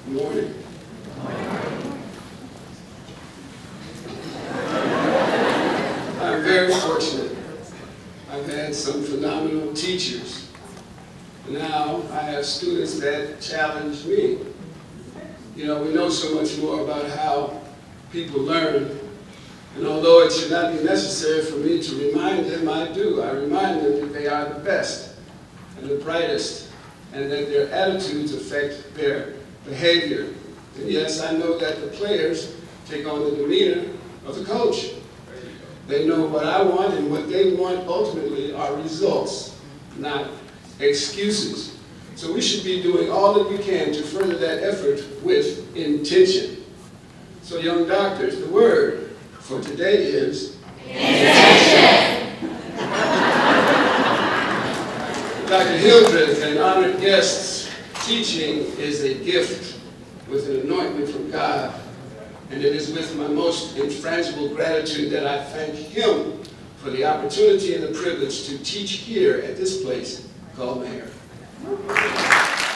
Morning. I'm very fortunate. I've had some phenomenal teachers. Now I have students that challenge me. You know, we know so much more about how people learn. And although it should not be necessary for me to remind them, I do. I remind them that they are the best and the brightest, and that their attitudes affect their behavior. And yes, I know that the players take on the demeanor of the coach. They know what I want, and what they want ultimately are results, not excuses. So we should be doing all that we can to further that effort with intention. So young doctors, the word for today is intention. Dr. Hildreth and honored guests, teaching is a gift with an anointment from God. And it is with my most infrangible gratitude that I thank him for the opportunity and the privilege to teach here at this place called Mayer.